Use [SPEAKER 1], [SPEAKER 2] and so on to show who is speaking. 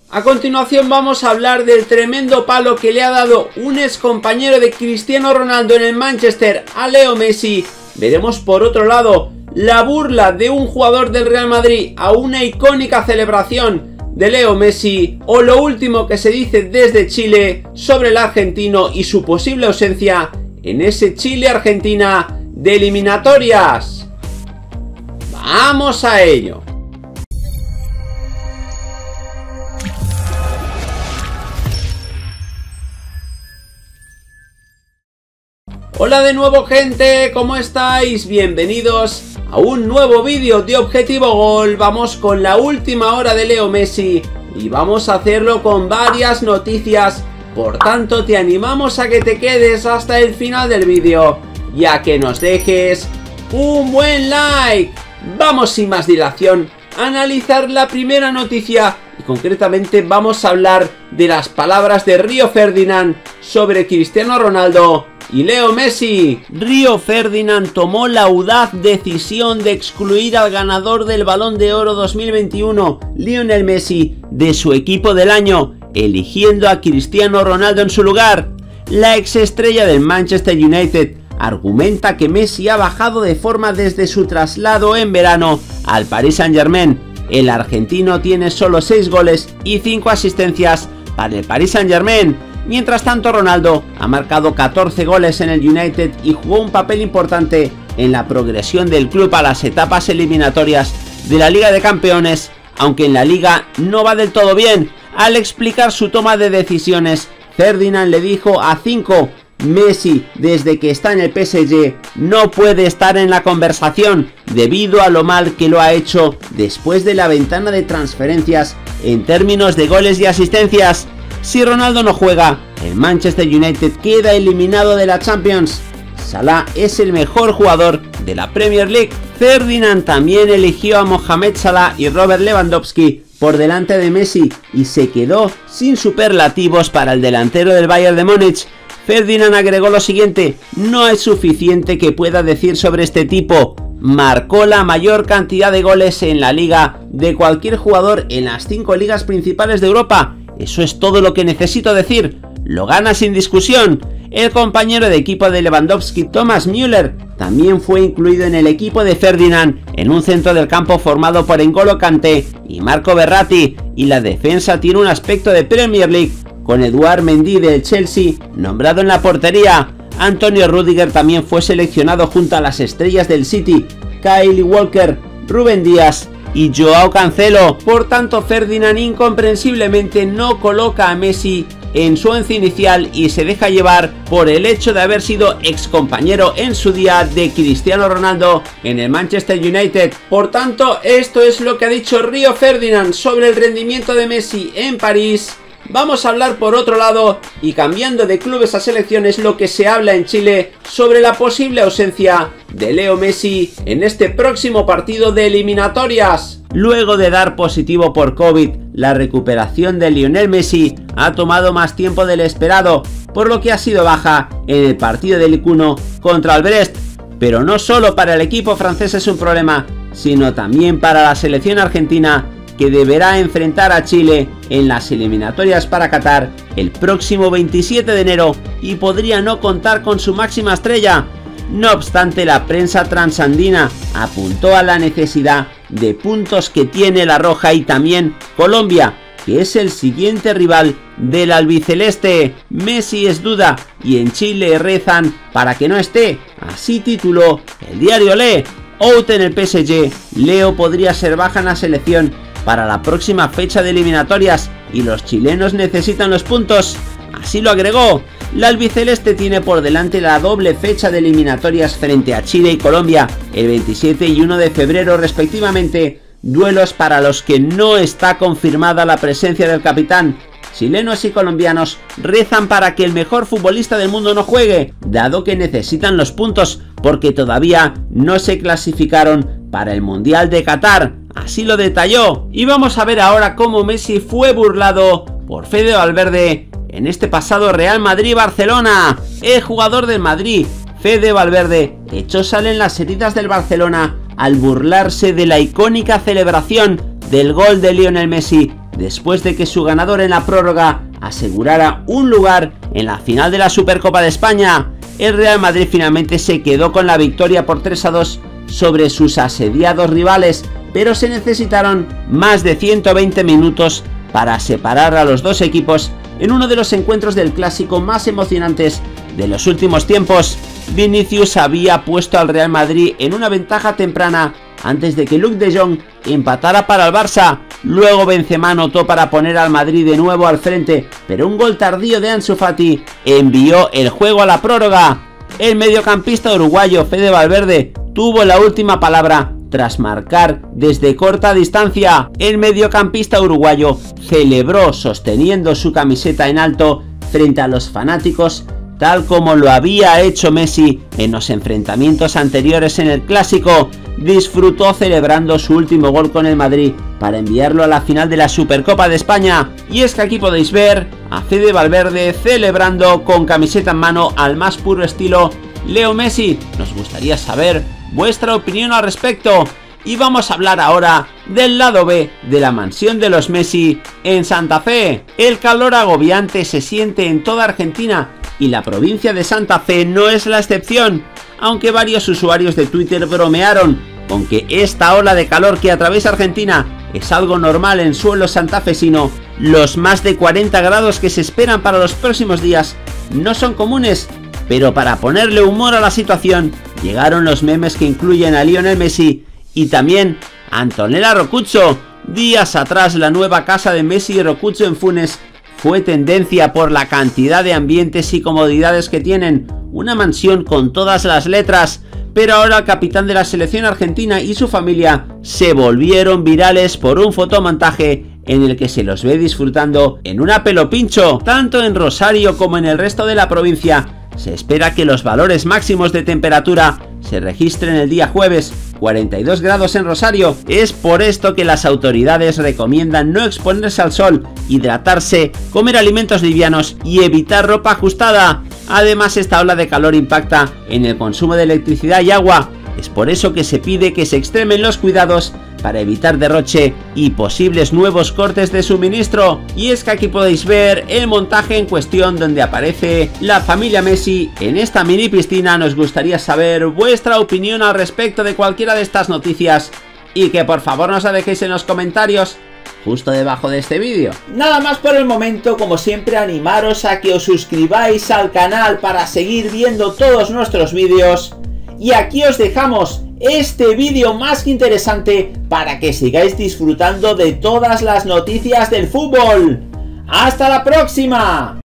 [SPEAKER 1] A continuación vamos a hablar del tremendo palo que le ha dado un ex compañero de Cristiano Ronaldo en el Manchester a Leo Messi. Veremos por otro lado la burla de un jugador del Real Madrid a una icónica celebración de Leo Messi, o lo último que se dice desde Chile sobre el argentino y su posible ausencia en ese Chile-Argentina de eliminatorias. ¡Vamos a ello! Hola de nuevo, gente, ¿cómo estáis? Bienvenidos a un nuevo vídeo de Objetivo Gol. Vamos con la última hora de Leo Messi y vamos a hacerlo con varias noticias. Por tanto, te animamos a que te quedes hasta el final del vídeo y a que nos dejes un buen like. Vamos sin más dilación a analizar la primera noticia y concretamente vamos a hablar de las palabras de Río Ferdinand sobre Cristiano Ronaldo y Leo Messi. Río Ferdinand tomó la audaz decisión de excluir al ganador del Balón de Oro 2021, Lionel Messi, de su equipo del año, eligiendo a Cristiano Ronaldo en su lugar. La exestrella del Manchester United argumenta que Messi ha bajado de forma desde su traslado en verano al Paris Saint-Germain. El argentino tiene solo 6 goles y 5 asistencias para el Paris Saint-Germain. Mientras tanto, Ronaldo ha marcado 14 goles en el United y jugó un papel importante en la progresión del club a las etapas eliminatorias de la Liga de Campeones, aunque en la Liga no va del todo bien. Al explicar su toma de decisiones, Ferdinand le dijo a 5: Messi, desde que está en el PSG, no puede estar en la conversación debido a lo mal que lo ha hecho después de la ventana de transferencias en términos de goles y asistencias. Si Ronaldo no juega, el Manchester United queda eliminado de la Champions. Salah es el mejor jugador de la Premier League. Ferdinand también eligió a Mohamed Salah y Robert Lewandowski por delante de Messi y se quedó sin superlativos para el delantero del Bayern de Múnich. Ferdinand agregó lo siguiente: no es suficiente que pueda decir sobre este tipo. Marcó la mayor cantidad de goles en la liga de cualquier jugador en las 5 ligas principales de Europa. Eso es todo lo que necesito decir. Lo gana sin discusión. El compañero de equipo de Lewandowski, Thomas Müller, también fue incluido en el equipo de Ferdinand en un centro del campo formado por N'Golo Kanté y Marco Verratti, y la defensa tiene un aspecto de Premier League, con Edouard Mendy del Chelsea nombrado en la portería. Antonio Rüdiger también fue seleccionado junto a las estrellas del City, Kyle Walker, Rúben Díaz y Joao Cancelo. Por tanto, Ferdinand incomprensiblemente no coloca a Messi en su once inicial y se deja llevar por el hecho de haber sido ex compañero en su día de Cristiano Ronaldo en el Manchester United. Por tanto, esto es lo que ha dicho Río Ferdinand sobre el rendimiento de Messi en París. Vamos a hablar por otro lado, y cambiando de clubes a selecciones, lo que se habla en Chile sobre la posible ausencia de Leo Messi en este próximo partido de eliminatorias. Luego de dar positivo por COVID, la recuperación de Lionel Messi ha tomado más tiempo del esperado, por lo que ha sido baja en el partido del Ligue 1 contra el Brest. Pero no solo para el equipo francés es un problema, sino también para la selección argentina, que deberá enfrentar a Chile en las eliminatorias para Qatar el próximo 27 de enero y podría no contar con su máxima estrella. No obstante, la prensa transandina apuntó a la necesidad de puntos que tiene la roja y también Colombia, que es el siguiente rival del albiceleste. Messi es duda y en Chile rezan para que no esté, así tituló el diario Le. Out en el PSG, Leo podría ser baja en la selección para la próxima fecha de eliminatorias y los chilenos necesitan los puntos, así lo agregó. La albiceleste tiene por delante la doble fecha de eliminatorias frente a Chile y Colombia el 27 y 1 de febrero respectivamente, duelos para los que no está confirmada la presencia del capitán. Chilenos y colombianos rezan para que el mejor futbolista del mundo no juegue, dado que necesitan los puntos porque todavía no se clasificaron para el Mundial de Qatar. Así lo detalló. Y vamos a ver ahora cómo Messi fue burlado por Fede Valverde en este pasado Real Madrid-Barcelona. El jugador del Madrid, Fede Valverde, echó sal en las heridas del Barcelona al burlarse de la icónica celebración del gol de Lionel Messi después de que su ganador en la prórroga asegurara un lugar en la final de la Supercopa de España. El Real Madrid finalmente se quedó con la victoria por 3-2 sobre sus asediados rivales, pero se necesitaron más de 120 minutos para separar a los dos equipos en uno de los encuentros del clásico más emocionantes de los últimos tiempos. Vinicius había puesto al Real Madrid en una ventaja temprana antes de que Luuk de Jong empatara para el Barça. Luego Benzema anotó para poner al Madrid de nuevo al frente, pero un gol tardío de Ansu Fati envió el juego a la prórroga. El mediocampista uruguayo Fede Valverde tuvo la última palabra tras marcar desde corta distancia. El mediocampista uruguayo celebró sosteniendo su camiseta en alto frente a los fanáticos, tal como lo había hecho Messi en los enfrentamientos anteriores en el clásico. Disfrutó celebrando su último gol con el Madrid para enviarlo a la final de la Supercopa de España. Y es que aquí podéis ver a Fede Valverde celebrando con camiseta en mano al más puro estilo Leo Messi. Nos gustaría saber vuestra opinión al respecto. Y vamos a hablar ahora del lado B de la mansión de los Messi en Santa Fe. El calor agobiante se siente en toda Argentina y la provincia de Santa Fe no es la excepción, aunque varios usuarios de Twitter bromearon con que esta ola de calor que atraviesa Argentina es algo normal en suelo santafesino. Los más de 40 grados que se esperan para los próximos días no son comunes, pero para ponerle humor a la situación llegaron los memes que incluyen a Lionel Messi y también a Antonella Roccuzzo. Días atrás la nueva casa de Messi y Roccuzzo en Funes fue tendencia por la cantidad de ambientes y comodidades que tienen, una mansión con todas las letras, pero ahora el capitán de la selección argentina y su familia se volvieron virales por un fotomontaje en el que se los ve disfrutando en un pelo pincho. Tanto en Rosario como en el resto de la provincia se espera que los valores máximos de temperatura se registren el día jueves, 42 grados en Rosario. Es por esto que las autoridades recomiendan no exponerse al sol, hidratarse, comer alimentos livianos y evitar ropa ajustada. Además, esta ola de calor impacta en el consumo de electricidad y agua. Es por eso que se pide que se extremen los cuidados para evitar derroche y posibles nuevos cortes de suministro. Y es que aquí podéis ver el montaje en cuestión donde aparece la familia Messi en esta mini piscina. Nos gustaría saber vuestra opinión al respecto de cualquiera de estas noticias y que por favor nos la dejéis en los comentarios justo debajo de este vídeo. Nada más por el momento, como siempre animaros a que os suscribáis al canal para seguir viendo todos nuestros vídeos. Y aquí os dejamos este vídeo más que interesante para que sigáis disfrutando de todas las noticias del fútbol. ¡Hasta la próxima!